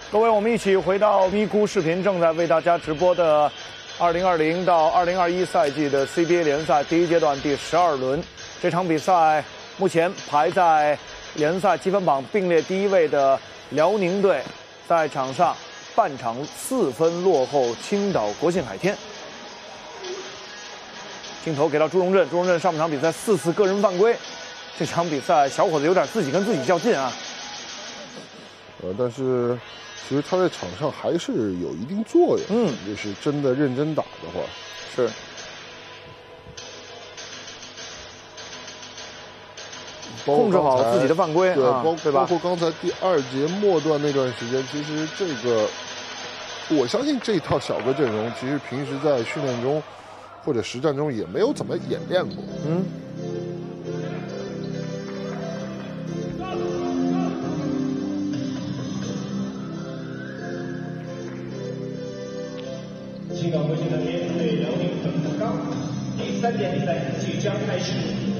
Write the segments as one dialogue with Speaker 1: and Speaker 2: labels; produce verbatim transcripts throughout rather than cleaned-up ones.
Speaker 1: 各位，我们一起回到咪咕视频正在为大家直播的二零二零到二零二一赛季的 C B A 联赛第一阶段第十二轮。这场比赛目前排在联赛积分榜并列第一位的辽宁队，在场上半场四分落后青岛国信海天。镜头给到朱荣振，朱荣振上半场比赛四次个人犯规，这场比赛小伙子有点自己跟自己较劲啊。
Speaker 2: 呃，但是其实他在场上还是有一定作用，嗯，就是真的认真打的话，
Speaker 1: 是。控制好自己的犯规，
Speaker 2: 对，
Speaker 1: 啊、
Speaker 2: 包
Speaker 1: 对吧？
Speaker 2: 包括刚才第二节末段那段时间，其实这个，我相信这套小个阵容，其实平时在训练中或者实战中也没有怎么演练过，
Speaker 1: 嗯。
Speaker 3: 青岛国际的联队辽宁本木刚，第三节比赛即将开始。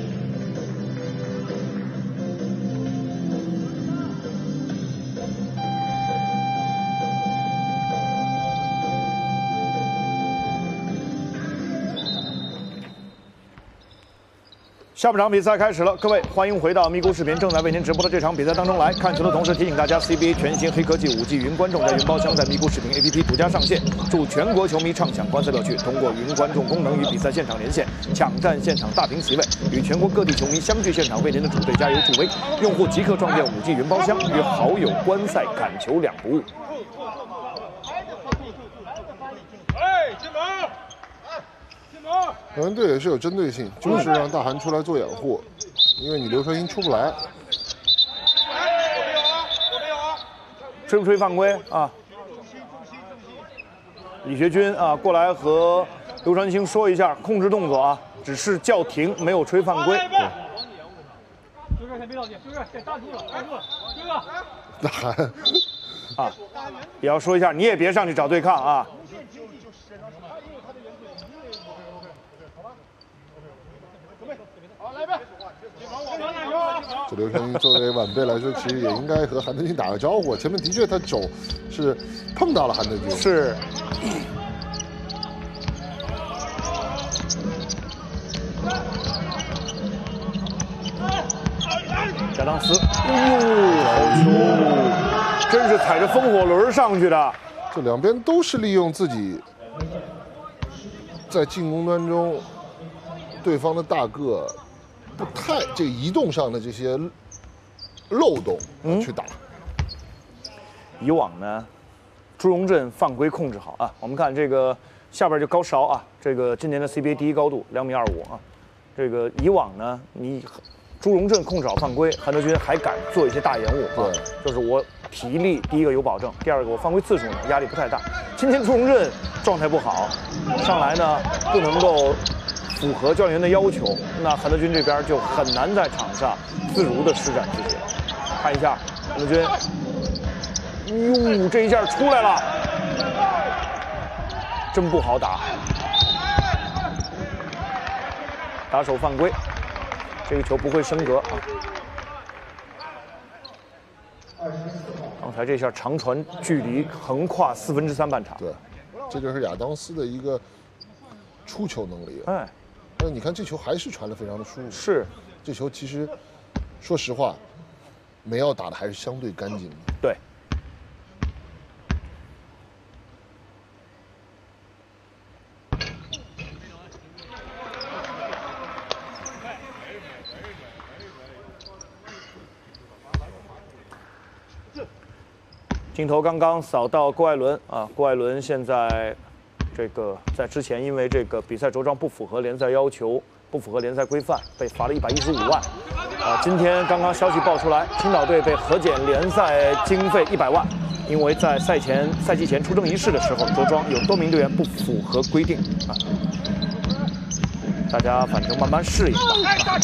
Speaker 1: 下半场比赛开始了，各位欢迎回到咪咕视频正在为您直播的这场比赛当中来。看球的同时提醒大家 ，C B A 全新黑科技五 G 云观众在云包厢在咪咕视频 A P P 独家上线，祝全国球迷畅享观赛乐趣。通过云观众功能与比赛现场连线，抢占现场大屏席位，与全国各地球迷相聚现场，为您的主队加油助威。用户即刻创建五 G 云包厢，与好友观赛看球两不误。
Speaker 4: 哎，进门！
Speaker 2: 辽宁队也是有针对性，就是让大韩出来做掩护，因为你刘传兴出不来。
Speaker 1: 吹不吹犯规啊？李学军啊，过来和刘传兴说一下，控制动作啊，只是叫停，没有吹犯规。
Speaker 4: 周哥先别着急，周哥先站住了，站住了，周哥。
Speaker 2: 大韩
Speaker 1: 啊，也要说一下，你也别上去找对抗啊。
Speaker 2: 这刘传兴作为晚辈来说，其实也应该和韩德君打个招呼。前面的确他肘是碰到了韩德君，
Speaker 1: 是。亚当斯，哦，好球，真是踩着风火轮上去的。
Speaker 2: 这两边都是利用自己在进攻端中对方的大个。不太这个移动上的这些漏洞去打、
Speaker 1: 嗯。以往呢，朱荣振犯规控制好啊。我们看这个下边就高勺啊，这个今年的 C B A 第一高度两米二五啊。这个以往呢，你朱荣振控制好犯规，韩德君还敢做一些大延误啊。对，就是我体力第一个有保证，第二个我犯规次数呢压力不太大。今天朱荣振状态不好，上来呢不能够符合教练员的要求，那韩德君这边就很难在场上自如的施展这些。看一下韩德君，哟，这一下出来了，真不好打，打手犯规，这个球不会升格啊。刚才这下长传距离横跨四分之三半场，
Speaker 2: 对，这就是亚当斯的一个出球能力。哎。但你看这球还是传得非常的舒服。
Speaker 1: 是，
Speaker 2: 这球其实，说实话，梅奥打的还是相对干净的。
Speaker 1: 对。镜头刚刚扫到郭艾伦啊，郭艾伦现在。这个在之前因为这个比赛着装不符合联赛要求，不符合联赛规范，被罚了一百一十五万。啊，今天刚刚消息爆出来，青岛队被核减联赛经费一百万，因为在赛前赛季前出征仪式的时候着装有多名队员不符合规定啊。大家反正慢慢适应吧。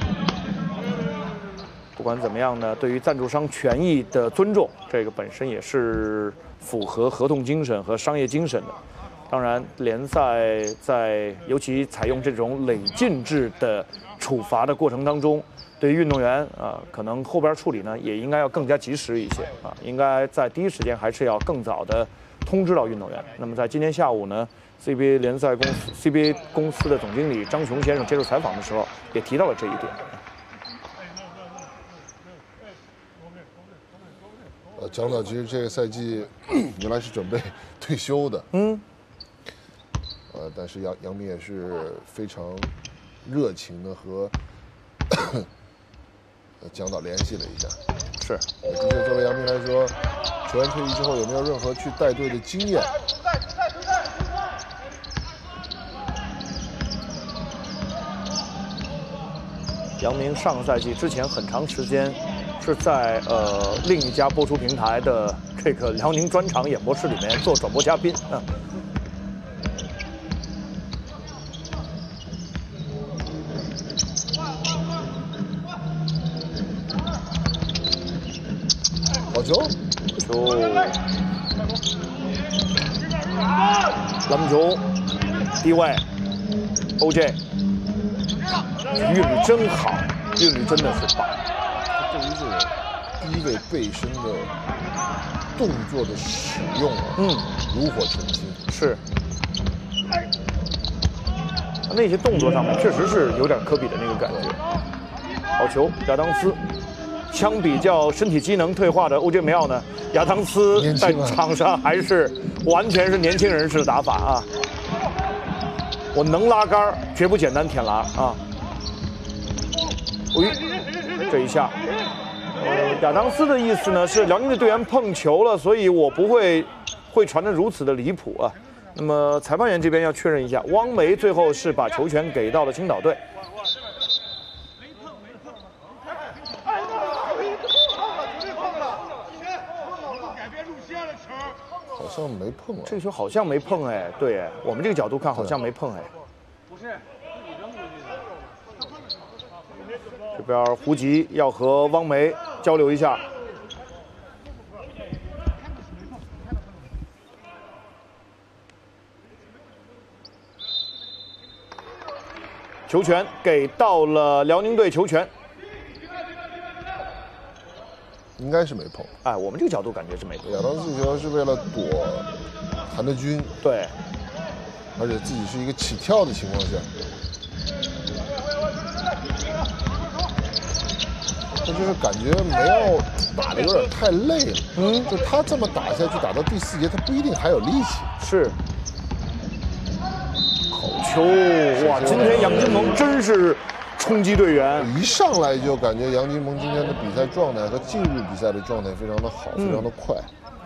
Speaker 1: 不管怎么样呢，对于赞助商权益的尊重，这个本身也是符合合同精神和商业精神的。 当然，联赛在尤其采用这种累进制的处罚的过程当中，对于运动员啊，可能后边处理呢也应该要更加及时一些啊，应该在第一时间还是要更早的通知到运动员。那么在今天下午呢 ，C B A 联赛公司 C B A 公司的总经理张雄先生接受采访的时候也提到了这一点。
Speaker 2: 呃，蒋导其实这个赛季原来是准备退休的，
Speaker 1: 嗯，
Speaker 2: 呃，但是杨杨明也是非常热情的和蒋导联系了一下。
Speaker 1: 是，
Speaker 2: 呃，的确，作为杨明来说，球员退役之后有没有任何去带队的经验？
Speaker 1: 杨明上个赛季之前很长时间。 是在呃另一家播出平台的这个辽宁专场演播室里面做转播嘉宾啊。
Speaker 2: 好球！
Speaker 1: 球，篮板球，低位 ，O J， 韵律真好，韵律真的是棒。
Speaker 2: 对于这个低位背身的动作的使用啊，
Speaker 1: 嗯，
Speaker 2: 炉火纯青。
Speaker 1: 是，那些动作上面确实是有点科比的那个感觉。好球，亚当斯。相比较身体机能退化的欧杰梅奥呢，亚当斯在场上还是完全是年轻人式的打法啊。我能拉杆，绝不简单舔篮啊。哎，这一下。 呃，亚当斯的意思呢是辽宁的队员碰球了，所以我不会会传得如此的离谱啊。那么裁判员这边要确认一下，汪梅最后是把球权给到了青岛队。
Speaker 2: 好像没碰啊，
Speaker 1: 这个球好像没碰哎，对哎，我们这个角度看好像没碰哎。不是。 这边胡吉要和汪梅交流一下，球权给到了辽宁队球权，
Speaker 2: 应该是没碰。
Speaker 1: 哎，我们这个角度感觉是没碰。
Speaker 2: 亚当斯球是为了躲韩德君，
Speaker 1: 对，
Speaker 2: 而且自己是一个起跳的情况下。 那就是感觉梅奥打的有点太累了，嗯，就他这么打下去，打到第四节，他不一定还有力气。
Speaker 1: 是，好球！哇，今天杨金蒙真是冲击队员，
Speaker 2: 一上来就感觉杨金蒙今天的比赛状态和进入比赛的状态非常的好，
Speaker 1: 嗯、
Speaker 2: 非常的快。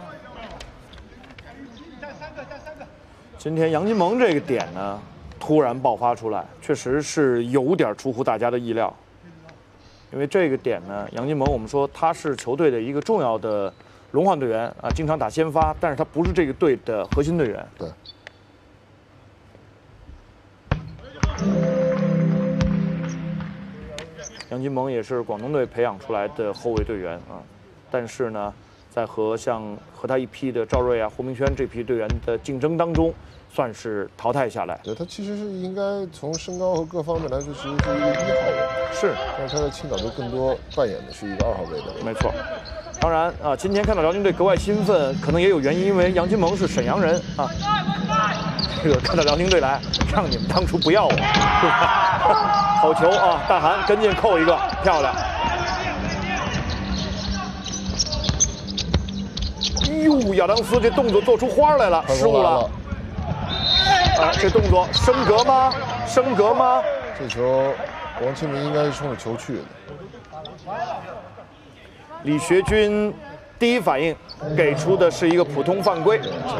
Speaker 1: 今天杨金蒙这个点呢，突然爆发出来，确实是有点出乎大家的意料。 因为这个点呢，杨金蒙我们说他是球队的一个重要的轮换队员啊，经常打先发，但是他不是这个队的核心队员。
Speaker 2: 对。
Speaker 1: 杨金蒙也是广东队培养出来的后卫队员啊，但是呢，在和像和他一批的赵睿啊、胡明轩这批队员的竞争当中，算是淘汰下来。
Speaker 2: 对，他其实是应该从身高和各方面来说，其实是一个一号位。
Speaker 1: 是，
Speaker 2: 但是他在青岛队更多扮演的是一个二号位的位置。
Speaker 1: 没错。当然啊，今天看到辽宁队格外兴奋，可能也有原因，因为杨金蒙是沈阳人啊。这个看到辽宁队来，让你们当初不要我，是吧？好球啊！大韩跟进扣一个，漂亮。哟，亚当斯这动作做出花来了，失误了。啊，这动作升格吗？升格吗？
Speaker 2: 这球，王清明应该是冲着球去的。
Speaker 1: 李学军第一反应给出的是一个普通犯规。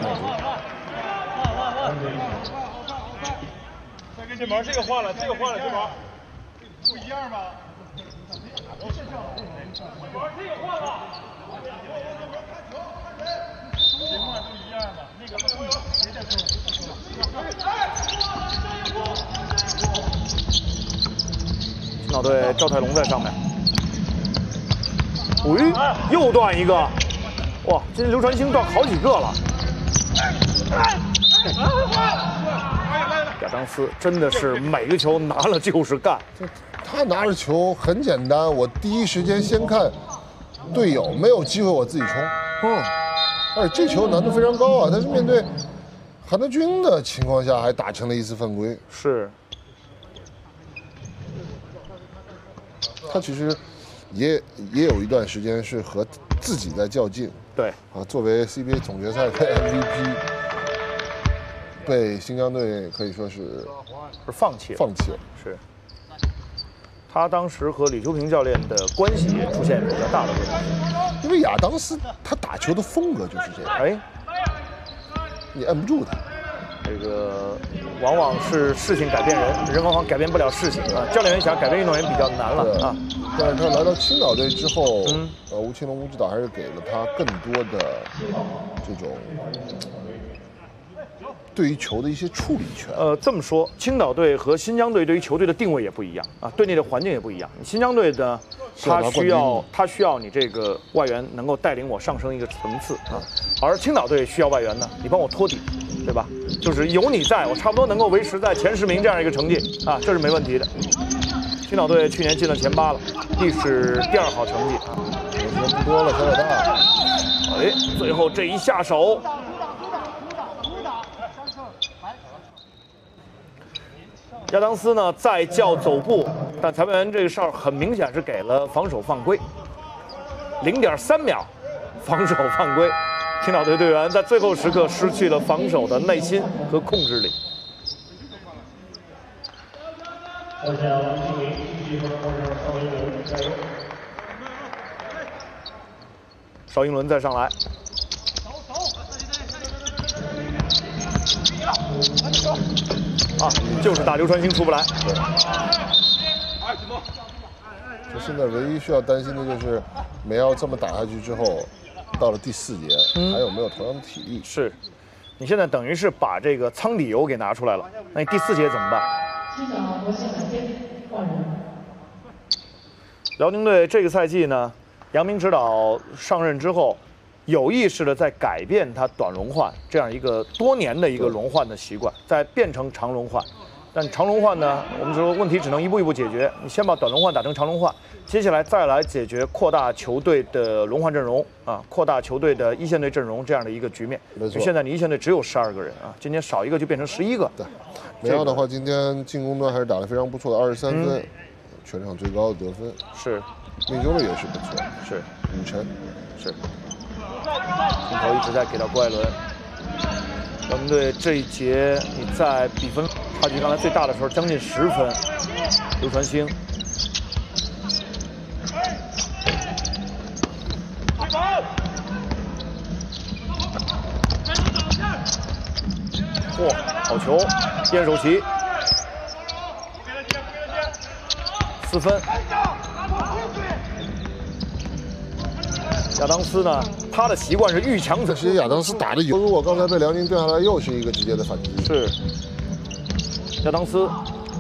Speaker 4: 这门这个换了，这个换了，这门不一样吧？这个换了。情况都一样吧？那个谁在说？
Speaker 1: 青岛队赵泰龙在上面。喂，又断一个，哇！今天刘传兴断好几个了。 亚当斯真的是每个球拿了就是干。
Speaker 2: 他拿着球很简单，我第一时间先看队友，没有机会我自己冲。
Speaker 1: 嗯，
Speaker 2: 而且这球难度非常高啊，他是面对韩德君的情况下还打成了一次犯规。
Speaker 1: 是。
Speaker 2: 他其实也也有一段时间是和自己在较劲。
Speaker 1: 对
Speaker 2: 啊，作为 C B A 总决赛的 M V P， 被新疆队可以说是
Speaker 1: 是放弃了，
Speaker 2: 放弃了。
Speaker 1: 是。他当时和李秋平教练的关系也出现比较大的问题，
Speaker 2: 因为亚当斯他打球的风格就是这样，
Speaker 1: 哎，
Speaker 2: 你摁不住他。
Speaker 1: 这个往往是事情改变人，人往往改变不了事情啊。教练员想改变运动员比较难了啊。
Speaker 2: 但是他来到青岛队之后，
Speaker 1: 嗯，
Speaker 2: 呃，吴奇隆吴指导还是给了他更多的这种对于球的一些处理权。
Speaker 1: 呃，这么说，青岛队和新疆队对于球队的定位也不一样啊，队内的环境也不一样。新疆队呢，他需要他需要你这个外援能够带领我上升一个层次啊，而青岛队需要外援呢，你帮我托底，对吧？就是有你在，我差不多能够维持在前十名这样一个成绩啊，这是没问题的。青岛队去年进了前八了，历史第二好成绩。
Speaker 2: 时间不多了，小老大。
Speaker 1: 哎，最后这一下手。亚当斯呢再叫走步，但裁判员这个哨很明显是给了防守犯规，零点三秒，防守犯规。青岛队队员在最后时刻失去了防守的耐心和控制力。邵英伦再上来。啊，就是打流川星出不来。
Speaker 2: 就现在唯一需要担心的就是梅奥这么打下去之后，到了第四节、嗯、还有没有同样的体力？
Speaker 1: 是，你现在等于是把这个舱底油给拿出来了，那你第四节怎么办？辽宁队这个赛季呢，杨明指导上任之后，有意识的在改变他短轮换这样一个多年的一个轮换的习惯，再变成长轮换。但长轮换呢，我们说问题只能一步一步解决。你先把短轮换打成长轮换，接下来再来解决扩大球队的轮换阵容啊，扩大球队的一线队阵容这样的一个局面。
Speaker 2: 没错。
Speaker 1: 现在你一线队只有十二个人啊，今天少一个就变成十一个。
Speaker 2: 对。梅奥的话，今天进攻端还是打得非常不错的，二十三分，嗯、全场最高的得分。
Speaker 1: 是。
Speaker 2: 命中率也是不错。
Speaker 1: 是。
Speaker 2: 五成。
Speaker 1: 是。镜头一直在给到郭艾伦。辽宁队这一节你在比分差距刚才最大的时候将近十分，流川星。嚯、哦，好球！燕守琪，四分。亚当斯呢？他的习惯是遇强则
Speaker 2: 其实亚当斯打的有，如果刚才被辽宁掉下来，又是一个直接的反击。
Speaker 1: 是。亚当斯。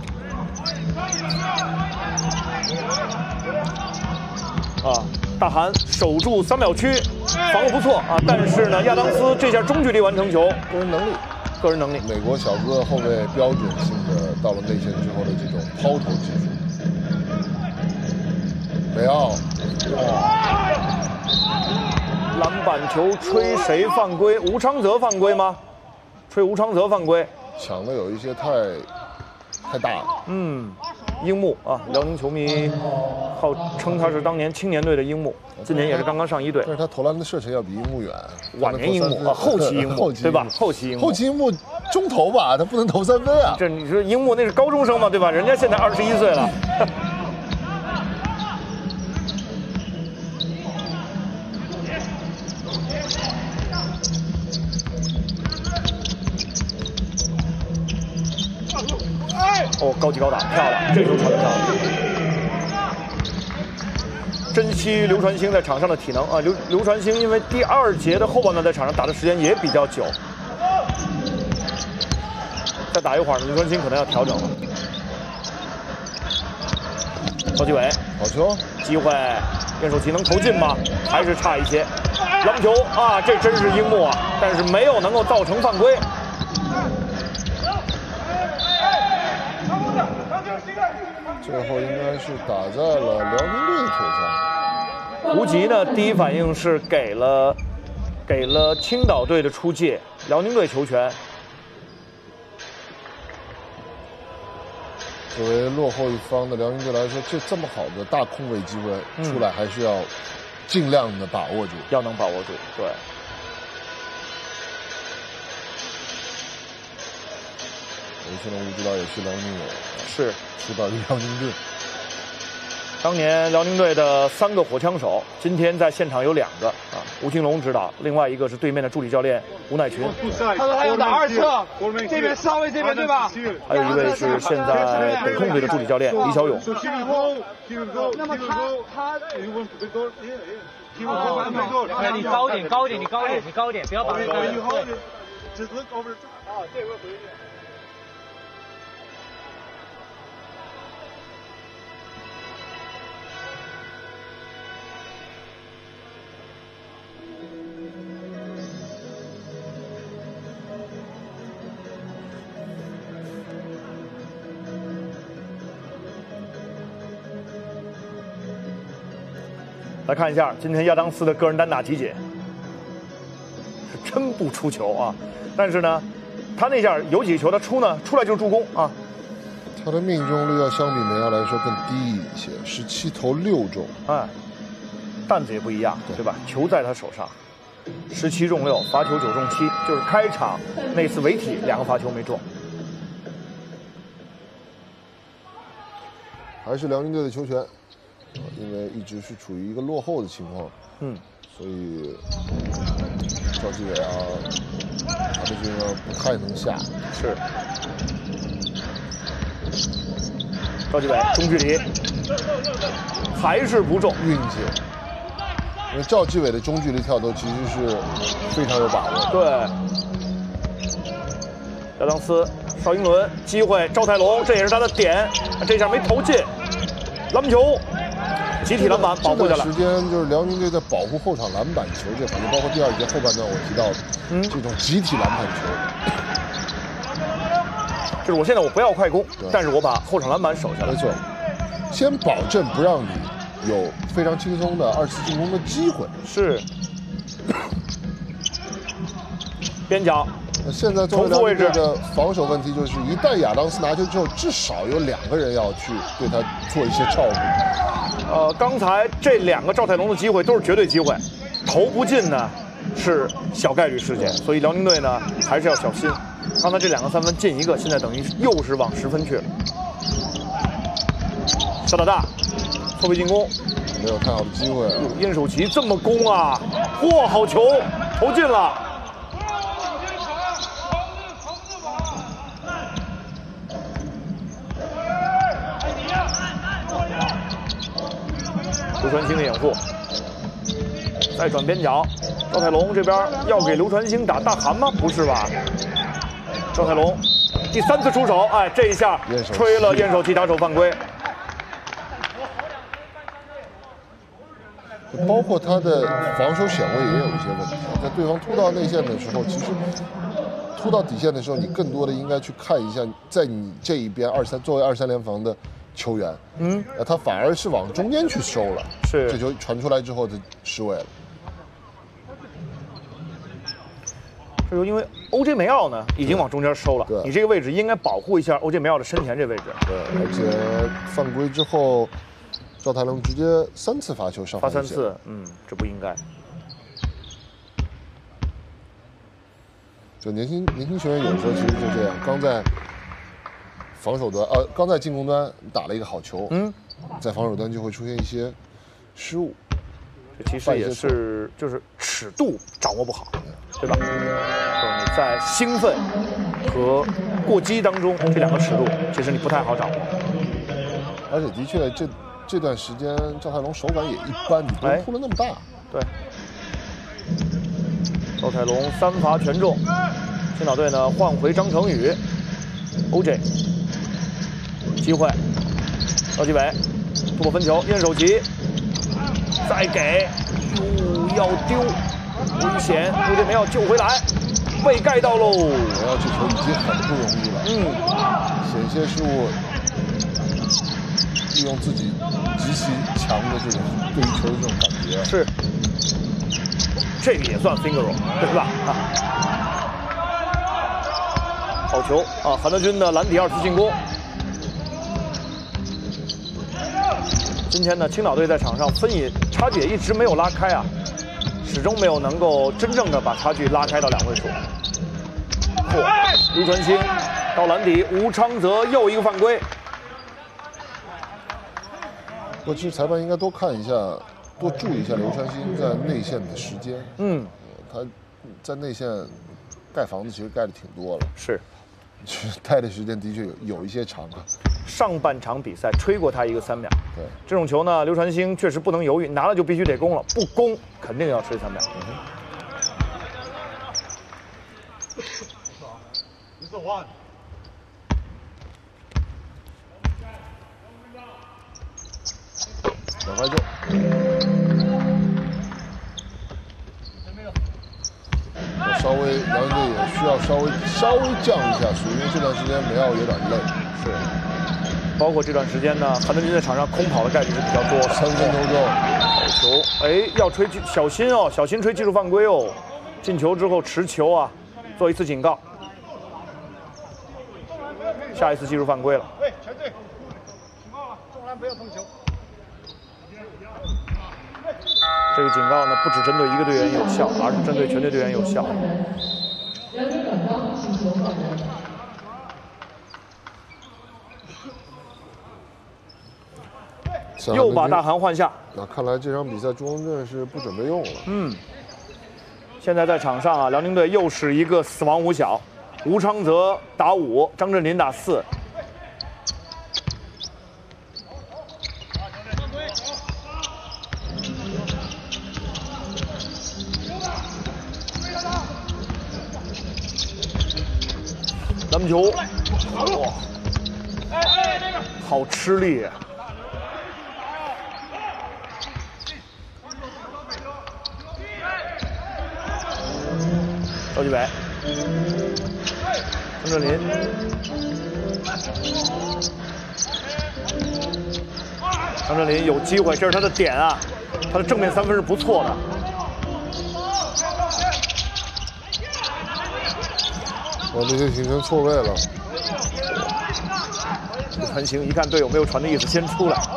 Speaker 1: 啊，大韩守住三秒区，防得不错啊。但是呢，亚当斯这下中距离完成球，
Speaker 2: 个人能力，
Speaker 1: 个人能力。
Speaker 2: 美国小个后卫标准性的到了内线之后的这种抛投技术。梅奥。
Speaker 1: 篮板球吹谁犯规？吴昌泽犯规吗？吹吴昌泽犯规。
Speaker 2: 抢的有一些太太大了。
Speaker 1: 嗯，樱木啊，辽宁球迷号称他是当年青年队的樱木，今年也是刚刚上一队。
Speaker 2: 但是他投篮的射程要比樱木远。
Speaker 1: 晚年樱木啊，后期樱木对吧？后期樱木。
Speaker 2: 后期樱木中投吧，他不能投三分啊。
Speaker 1: 这你说樱木那是高中生嘛，对吧？人家现在二十一岁了。哦，高举高打，漂亮，这球传得漂亮。珍惜流川星在场上的体能啊，流流川星因为第二节的后半段在场上打的时间也比较久，再打一会儿呢，流川星可能要调整了。高继伟，
Speaker 2: 好球，
Speaker 1: 机会，燕守琪能投进吗？还是差一些。篮球啊，这真是樱木啊，但是没有能够造成犯规。
Speaker 2: 最后应该是打在了辽宁队的腿上。
Speaker 1: 胡吉呢，第一反应是给了给了青岛队的出界，辽宁队球权。
Speaker 2: 作为落后一方的辽宁队来说，这这么好的大空位机会出来，还是要尽量的把握住，
Speaker 1: 要能把握住。对。
Speaker 2: 有些人不知道也是辽宁人，
Speaker 1: 是
Speaker 2: 出道于辽宁队。
Speaker 1: 当年辽宁队的三个火枪手，今天在现场有两个啊，吴金龙指导，另外一个是对面的助理教练吴乃群。
Speaker 4: 他说他要打二侧，这边上位这边对吧？
Speaker 1: 还有一位是现在北控队的助理教练李小勇。
Speaker 4: 那么他他哎，你高点高点，你高点你高点，不要把那个。啊，这回回去。
Speaker 1: 来看一下今天亚当斯的个人单打集锦，是真不出球啊！但是呢，他那下有几个球他出呢，出来就是助攻啊。
Speaker 2: 他的命中率要相比梅亚来说更低一些，十七投六中。
Speaker 1: 哎，担子也不一样，对吧？球在他手上，十七中六，罚球九中七，就是开场那次违体两个罚球没中。
Speaker 2: 还是辽宁队的球权。因为一直是处于一个落后的情况，
Speaker 1: 嗯，
Speaker 2: 所以赵继伟啊，他的这个不太能下。
Speaker 1: 是，赵继伟中距离还是不中，
Speaker 2: 运气。因为赵继伟的中距离跳投其实是非常有把握的。
Speaker 1: 对，亚当斯、邵英伦机会，赵泰龙这也是他的点，这下没投进，篮球。集体篮板保护下来。
Speaker 2: 这段时间就是辽宁队在保护后场篮板球这方面，包括第二节后半段我提到的，嗯，这种集体篮板
Speaker 1: 球，就是我现在我不要快攻，但是我把后场篮板守下来。
Speaker 2: 没错，先保证不让你有非常轻松的二次进攻的机会。
Speaker 1: 是。边角。
Speaker 2: 现在作为辽宁队的防守问题就是，一旦亚当斯拿球之后，至少有两个人要去对他做一些照顾。
Speaker 1: 呃，刚才这两个赵泰龙的机会都是绝对机会，投不进呢是小概率事件，所以辽宁队呢还是要小心。刚才这两个三分进一个，现在等于又是往十分去了。小老大，后备进攻，
Speaker 2: 没有太好的机会、啊。
Speaker 1: 殷守奇这么攻啊，嚯，好球，投进了。刘传兴的掩护，再转边角，赵泰龙这边要给刘传兴打大寒吗？不是吧？赵泰龙第三次出手，哎，这一下吹了燕守奇打手犯规。
Speaker 2: 包括他的防守显位也有一些问题，在对方突到内线的时候，其实突到底线的时候，你更多的应该去看一下，在你这一边二三作为二三联防的球员，嗯，呃，他反而是往中间去收了，
Speaker 1: 是
Speaker 2: 这球传出来之后就失位了。
Speaker 1: 这就因为 O J 梅奥呢已经往中间收了，你这个位置应该保护一下 O J 梅奥的身前这位置。
Speaker 2: 对，而且犯规之后，赵泰龙直接三次罚球上
Speaker 1: 罚三次，嗯，这不应该。
Speaker 2: 就年轻年轻球员有时候其实就这样，刚在防守端呃，刚在进攻端打了一个好球，嗯，在防守端就会出现一些失误。
Speaker 1: 这其实也是就是尺度掌握不好，对吧？就是你在兴奋和过激当中这两个尺度，其实你不太好掌握。
Speaker 2: 而且的确这这段时间赵泰龙手感也一般，你不用扑了那么大。
Speaker 1: 对。赵泰龙三罚全中，青岛队呢换回张成宇 ，O J。机会，赵继伟突破分球，燕守奇再给，哟要丢，危险，O J没要救回来，被盖到喽。
Speaker 2: 梅奥这球已经很不容易了，嗯，险些失误， 利用自己极其强的这种对于球的这种感觉。
Speaker 1: 是，这个也算 finger roll， 对吧？啊，好球啊！韩德君的篮底二次进攻。今天呢，青岛队在场上分野差距也一直没有拉开啊，始终没有能够真正的把差距拉开到两位数。嚯，刘传兴到篮底，吴昌泽又一个犯规。
Speaker 2: 不过其实裁判应该多看一下，多注意一下刘传兴在内线的时间。
Speaker 1: 嗯，
Speaker 2: 他在内线盖房子其实盖的挺多了，
Speaker 1: 是，
Speaker 2: 待的时间的确有有一些长啊。
Speaker 1: 上半场比赛吹过他一个三秒。
Speaker 2: 对，
Speaker 1: 这种球呢，刘传兴确实不能犹豫，拿了就必须得攻了，不攻肯定要吹三秒。嗯
Speaker 2: 两分钟，稍微辽宁队也需要稍微稍微降一下速，因为这段时间梅奥有点累。
Speaker 1: 是，包括这段时间呢，韩德君在场上空跑的概率是比较多的。
Speaker 2: 三分钟中，
Speaker 1: 好球，哎，要吹技，小心哦，小心吹技术犯规哦。进球之后持球啊，做一次警告。下一次技术犯规了。
Speaker 4: 喂，全队，警告了，中篮不要碰球。
Speaker 1: 这个警告呢，不只针对一个队员有效，而是针对全队队员有效。又把大韩换下。
Speaker 2: 那看来这场比赛朱光镇是不准备用了。
Speaker 1: 嗯。现在在场上啊，辽宁队又是一个死亡五小，吴昌泽打五，张镇麟打四。篮球，哇，好吃力啊！赵继伟，张镇麟，张镇麟有机会，这是他的点啊，他的正面三分是不错的。
Speaker 2: 我这就形成错位了。
Speaker 1: 刘传兴一看队友没有传的意思，先出来。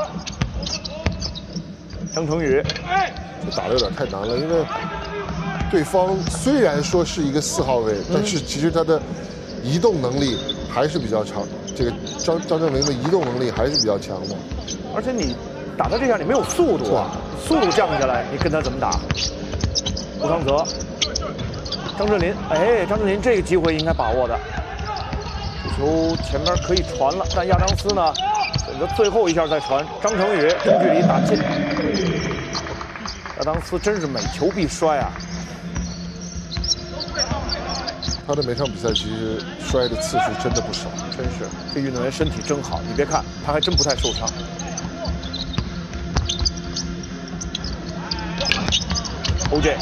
Speaker 1: 张成宇，
Speaker 2: 这打的有点太难了，因为对方虽然说是一个四号位，但是其实他的移动能力还是比较强。这个张张镇麟的移动能力还是比较强的。
Speaker 1: 而且你打到这样，你没有速度啊，速度降下来，你跟他怎么打？吴昌泽。张镇麟，哎，张镇麟这个机会应该把握的。这球前面可以传了，但亚当斯呢选择最后一下再传。张成宇中距离打进。亚当斯真是每球必摔啊！
Speaker 2: 他的每场比赛其实摔的次数真的不少，
Speaker 1: 真是这运动员身体真好。你别看他还真不太受伤。O J。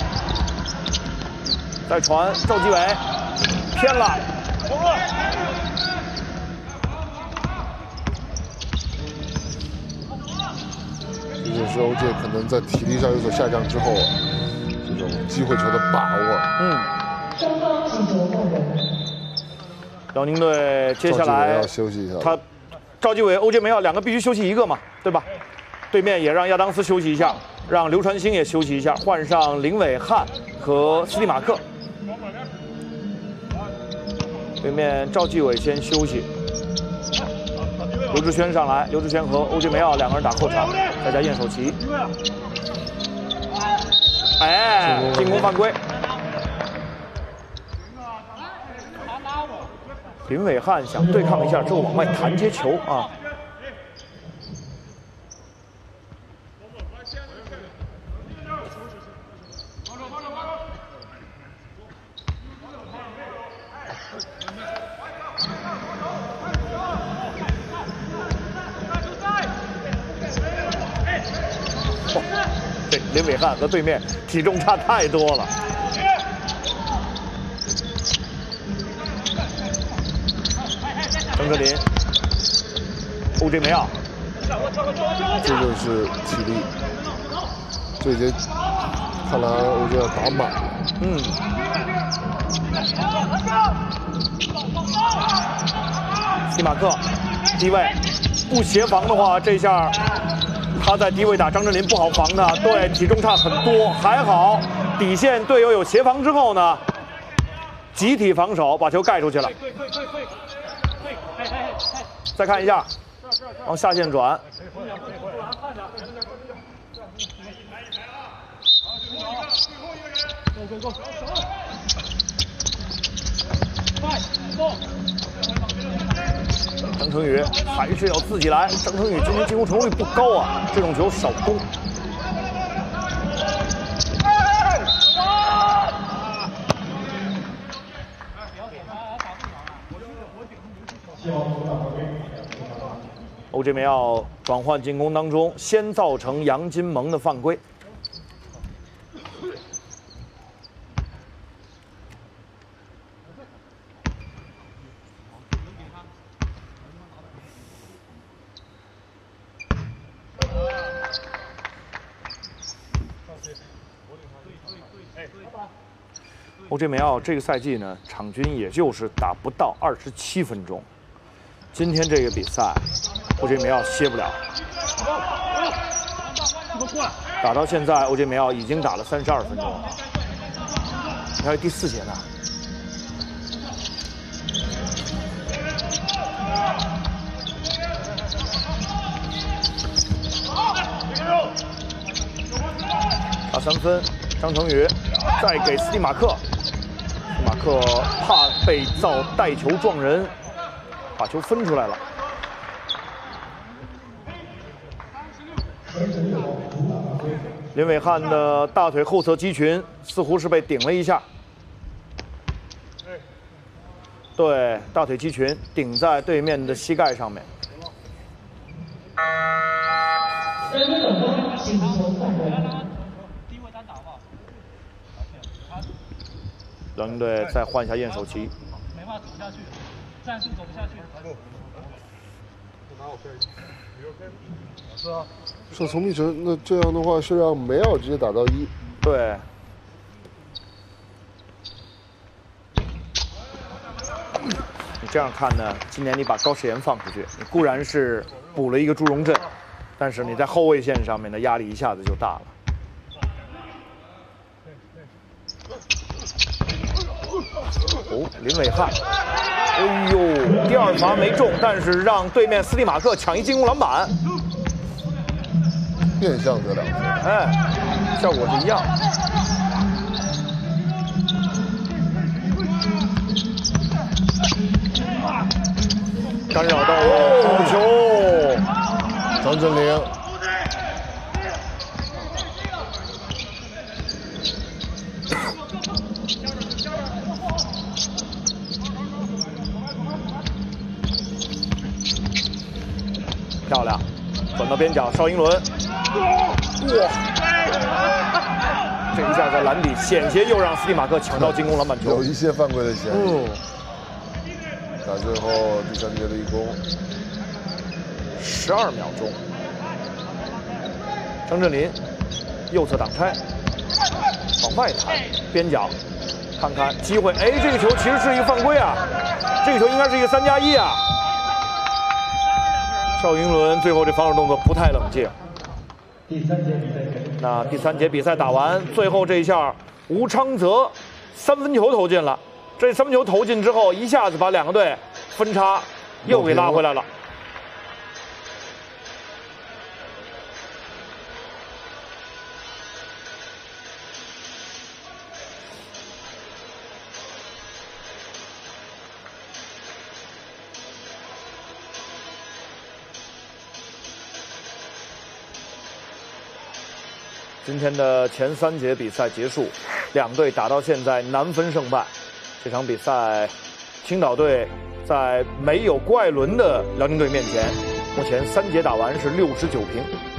Speaker 1: 再传赵继伟，偏了。
Speaker 2: 这就是O J可能在体力上有所下降之后，这种机会球的把握。
Speaker 1: 嗯。辽宁队接下来
Speaker 2: 要休息一下。
Speaker 1: 他赵继伟、O J梅奥两个必须休息一个嘛，对吧？对面也让亚当斯休息一下，让刘传兴也休息一下，换上林伟汉和斯蒂马克。对面赵继伟先休息，刘志轩上来，刘志轩和欧杰梅奥两个人打后场，再加燕守琪。哎，进攻犯规。林伟汉想对抗一下之后往外弹接球啊。林伟汉和对面体重差太多了。张镇麟、欧 J 梅奥，
Speaker 2: 这就是体力。这节看来欧洲要打满了。
Speaker 1: 嗯。西马克低位不协防的话，这下他在低位打张镇麟不好防的，对，体重差很多，还好底线队友有协防之后呢，集体防守把球盖出去了。再看一下，往下线转。张成宇还是要自己来。张成宇今天进攻成功率不高啊，这种球少攻。欧这梅奥转换进攻当中，先造成杨金蒙的犯规。欧这梅奥这个赛季呢，场均也就是打不到二十七分钟。今天这个比赛，欧这梅奥歇不了。打到现在，欧这梅奥已经打了三十二分钟了，还有第四节呢。打三分，张成宇再给斯蒂马克，斯蒂马克怕被造带球撞人，把球分出来了。林伟汉的大腿后侧肌群似乎是被顶了一下，对，大腿肌群顶在对面的膝盖上面。辽宁队再换一下验手旗。
Speaker 4: 没办法走下去，战术走不下去。是啊。
Speaker 2: 说从密城，那这样的话是让梅奥直接打到一。
Speaker 1: 对。你这样看呢，今年你把高世炎放出去，你固然是补了一个朱荣振，但是你在后卫线上面的压力一下子就大了。哦，林伟汉，哎呦，第二罚没中，但是让对面斯蒂马克抢一进攻篮板，
Speaker 2: 变相得两分，
Speaker 1: 哎，效果是一样。干扰到好球，
Speaker 2: 张镇麟。
Speaker 1: 漂亮，转到边角，邵英伦，哇，这一下在篮底险些又让斯蒂马克抢到进攻篮板球，
Speaker 2: 有一些犯规的嫌疑。
Speaker 1: 嗯，
Speaker 2: 打最后第三节的一攻，
Speaker 1: 十二秒钟，张镇麟右侧挡拆，往外弹，边角，看看机会，哎，这个球其实是一个犯规啊，这个球应该是一个三加一啊。邵英伦最后这防守动作不太冷静。
Speaker 3: 第三节比赛结束。
Speaker 1: 那第三节比赛打完，最后这一下，吴昌泽三分球投进了。这三分球投进之后，一下子把两个队分差又给拉回来了。今天的前三节比赛结束，两队打到现在难分胜败。这场比赛，青岛队在没有郭艾伦的辽宁队面前，目前三节打完是六十九平。